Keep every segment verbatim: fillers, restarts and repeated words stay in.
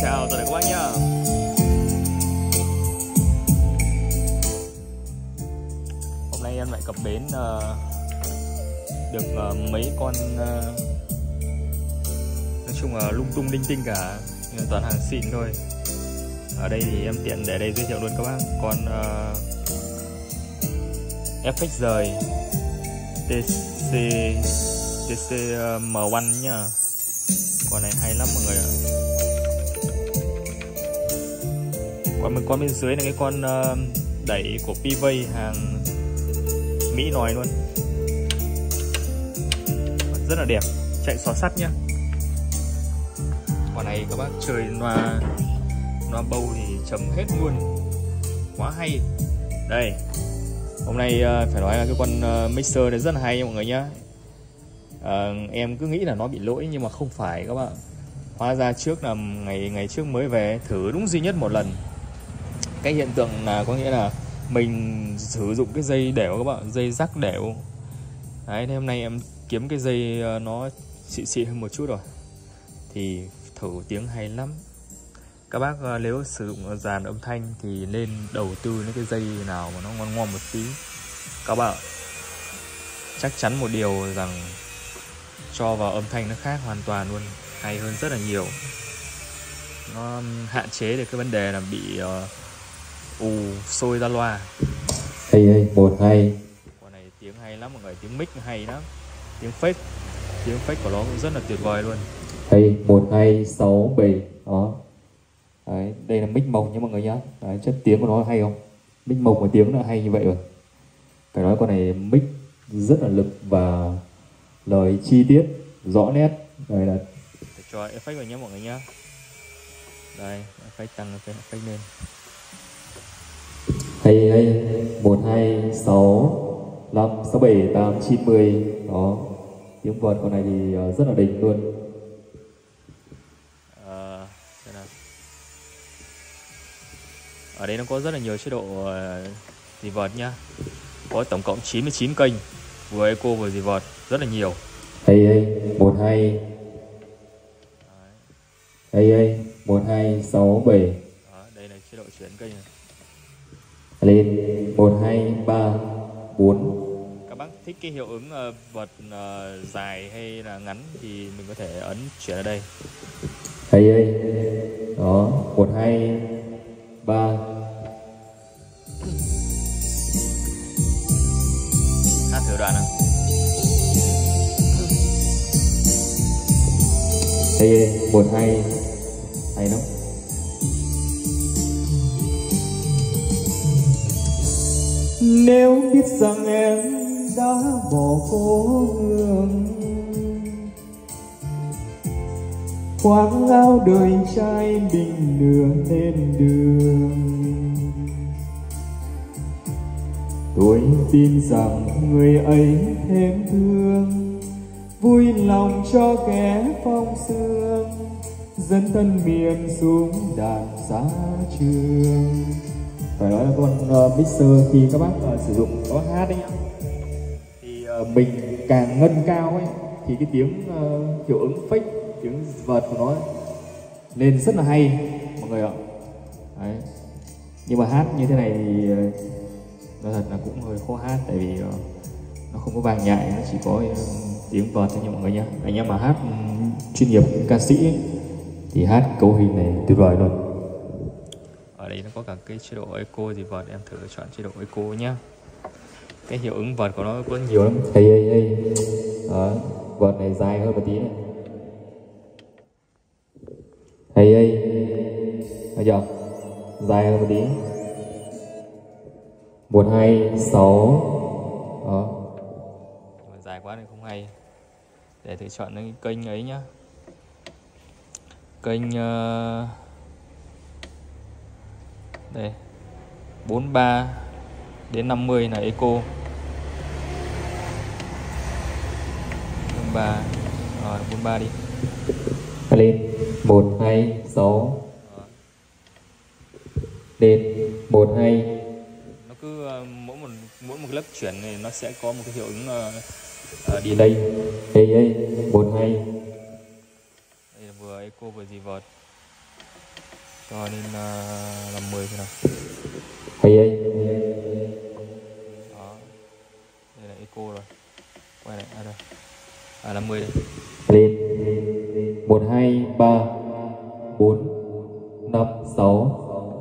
chào tất cả các bác nhá. Hôm nay em lại cập bến uh, được uh, mấy con uh, nói chung là lung tung linh tinh cả, nhưng toàn hàng xịn thôi. Ở đây thì em tiện để đây giới thiệu luôn các bác. Con uh, ép ích rời tê xê tê xê em một nhá. Con này hay lắm mọi người ạ. Còn con bên dưới là cái con uh, đẩy của pê vê hàng Mỹ nói luôn, rất là đẹp, chạy xóa sắt nhá. Con này các bác chơi loa loa bầu thì chấm hết luôn, quá hay. Đây, hôm nay uh, phải nói là cái con uh, mixer này rất là hay nha mọi người nhá. Uh, em cứ nghĩ là nó bị lỗi nhưng mà không phải các bạn. Hóa ra trước là ngày ngày trước mới về thử đúng duy nhất một lần. Cái hiện tượng là có nghĩa là mình sử dụng cái dây đẻo các bạn, dây rắc đẻo. Đấy, hôm nay em kiếm cái dây nó xịn xịn hơn một chút rồi thì thử tiếng hay lắm. Các bác nếu sử dụng dàn âm thanh thì nên đầu tư những cái dây nào mà nó ngon ngon một tí. Các bạn chắc chắn một điều rằng cho vào âm thanh nó khác hoàn toàn luôn, hay hơn rất là nhiều. Nó hạn chế được cái vấn đề là bị uh, ù sôi ra loa. Hay hay, một hay. Con này tiếng hay lắm mọi người, tiếng mic hay lắm, tiếng fake, tiếng fake của nó cũng rất là tuyệt vời luôn. Hay, một hai sáu bảy đó. Đấy, đây là mic mộc nha mọi người nhá. Đấy, chất tiếng của nó hay không? Mic mộc và tiếng nó hay như vậy rồi. Phải nói con này mic rất là lực và lời chi tiết rõ nét. Đây là để cho effect vào nhé mọi người nhá. Đây, effect tăng effect lên. Hay hay, một hai sáu năm sáu bảy tám chín mười đó. Tiếng vợt con này thì rất là đỉnh luôn. À, ở đây nó có rất là nhiều chế độ dì vợt nhá. Có tổng cộng chín mươi chín kênh, vừa eco vừa dì vợt, rất là nhiều. Hay hay, một hai. Hay hay, một hai sáu bảy. Đây là chế độ chuyển kênh này. Lên một hai ba bốn. Các bác thích cái hiệu ứng uh, vợt uh, dài hay là ngắn thì mình có thể ấn chuyển ở đây. Hay hay. Đó, một hai ba. Hát thử đoạn nào. Hay hay, một hai. Hay lắm. Nếu biết rằng em đã bỏ cố hương, khoác áo đời trai mình đưa lên đường, tôi tin rằng người ấy thêm thương, vui lòng cho kẻ phong sương, dẫn thân miền xuống đàn xa trường. Phải nói là con uh, mixer khi các bác uh, sử dụng có hát đấy nhá, thì uh, mình càng ngân cao ấy thì cái tiếng uh, hiệu ứng fake, tiếng vợt của nó lên rất là hay mọi người ạ. Đấy. Nhưng mà hát như thế này thì uh, nói thật là cũng hơi khó hát, tại vì uh, nó không có vang nhại, nó chỉ có uh, tiếng vợt thôi nha mọi người nhá. Anh em mà hát um, chuyên nghiệp ca sĩ ấy, thì hát cấu hình này tuyệt vời luôn. Ở đây nó có cả cái chế độ eco gì vợt, em thử chọn chế độ eco nhá. Cái hiệu ứng vợt của nó có nhiều lắm. Hay hay hay. Đó, vợt này dài hơn một tí này. Hay hay. Thấy chưa? Dài hơn một tí. Một hai sáu. Đó. Mà dài quá nên không hay. Để thử chọn cái kênh ấy nhá. Kênh uh... đây bốn mươi ba đến năm mươi là eco, bốn mươi ba rồi, bốn mươi ba đi. Lên một hai sáu. Lên một hai. Nó cứ uh, mỗi một mỗi một lớp chuyển này nó sẽ có một cái hiệu ứng uh, uh, delay. Hey hey, một hai. Đây là vừa eco vừa reverb. cho nên uh, làm mười thế nào. Hay ấy. Đó. Đây là eco rồi. Quay lại à đây. À năm mươi đây. Lên. một hai ba bốn năm sáu.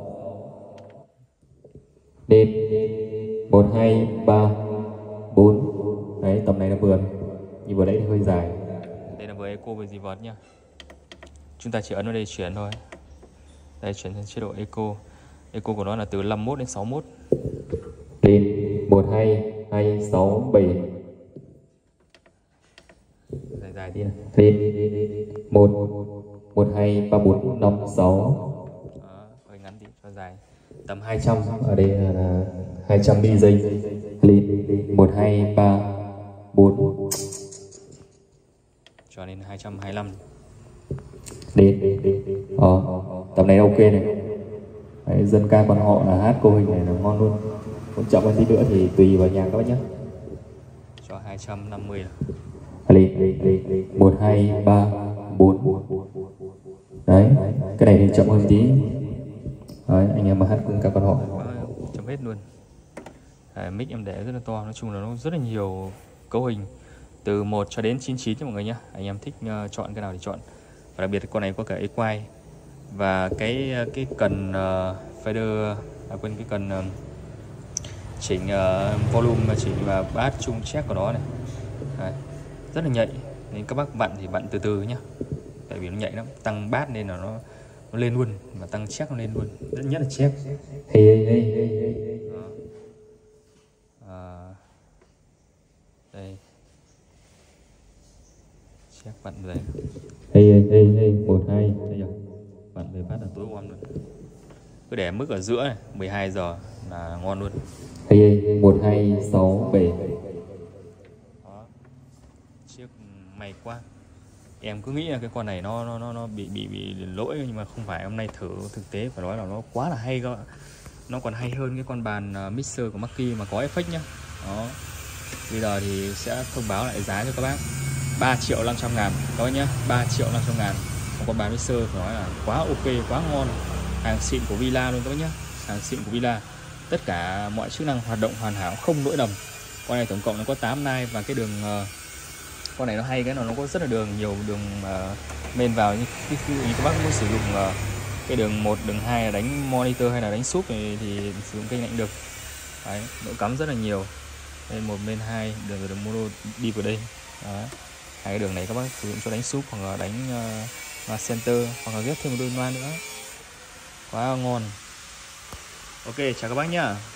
Lên. một hai ba bốn. Đấy, tầm này là vừa. Như vừa nãy thì hơi dài. Đây là vừa eco về dị vật nhá. Chúng ta chỉ ấn vào đây chuyển thôi. Đây chuyển sang chế độ eco. Eco của nó là từ năm mươi mốt đến sáu mươi mốt. Lên. một hai hai sáu bảy. Dài dài đi. Lên. một một hai ba bốn năm sáu. Hơi ngắn đi cho dài. Tầm hai trăm, ở đây là hai trăm mi giây. Lên. một hai ba bốn. Cho nên hai trăm hai mươi lăm. Lên. Ờ, tầm này ok này. Đấy, dân ca quan họ là hát cô hình này là ngon luôn. Còn chậm hơn tí nữa thì tùy vào nhà các bác nhé. Cho hai trăm năm mươi. Lên. một hai ba bốn. Đấy, cái này thì chậm hơn tí. Đấy, anh em mà hát cùng ca quan họ chấm hết luôn. Đấy, mic em để rất là to, nói chung là nó rất là nhiều cấu hình từ một cho đến chín mươi chín cho mọi người nhé. Anh em thích uh, chọn cái nào thì chọn. Và đặc biệt con này có cả equalize và cái cái cần uh, fader, à quên cái cần uh, chỉnh uh, volume, chỉnh và bass chung check của nó này. Đấy, rất là nhạy nên các bác vặn thì vặn từ từ nhá, tại vì nó nhạy lắm. Tăng bass nên là nó nó lên luôn, và tăng check nó lên luôn, rất nhất là check. Hey, hey, hey, hey, hey. À, đây check vặn về. Hey, hey, hey, hey. một hai. Đây rồi, vặn về bass là tối om luôn. Cứ để mức ở giữa này, mười hai giờ là ngon luôn. Hey, hey. một hai sáu bảy. Đó. Chiếc may quá. Em cứ nghĩ là cái con này nó nó nó, nó bị bị bị lỗi, nhưng mà không phải. Hôm nay thử thực tế phải nói là nó quá là hay các bạn. Nó còn hay hơn cái con bàn uh, mixer của Mackie mà có effect nhá. Đó. Bây giờ thì sẽ thông báo lại giá cho các bác. ba triệu năm trăm ngàn các bác nhá, ba triệu năm trăm ngàn. Một con bàn mixer phải nói là quá ok, quá ngon. Hàng xịn của Villa luôn các bác nhá. Hàng xịn của Villa. Tất cả mọi chức năng hoạt động hoàn hảo, không lỗi lầm. Con này tổng cộng nó có tám nai và cái đường uh, con này nó hay cái nó nó có rất là đường, nhiều đường uh, main vào. Như các bác muốn sử dụng uh, cái đường một, đường hai là đánh monitor hay là đánh súp thì, thì sử dụng kênh lạnh được. Đấy, độ cắm rất là nhiều. Đây một bên hai đường đường mono đi vào đây. Đó. Hai cái đường này các bác sử dụng cho đánh súp hoặc là đánh uh, center, hoặc là ghép thêm một đôi loa nữa. Quá ngon. Ok, chào các bác nhá.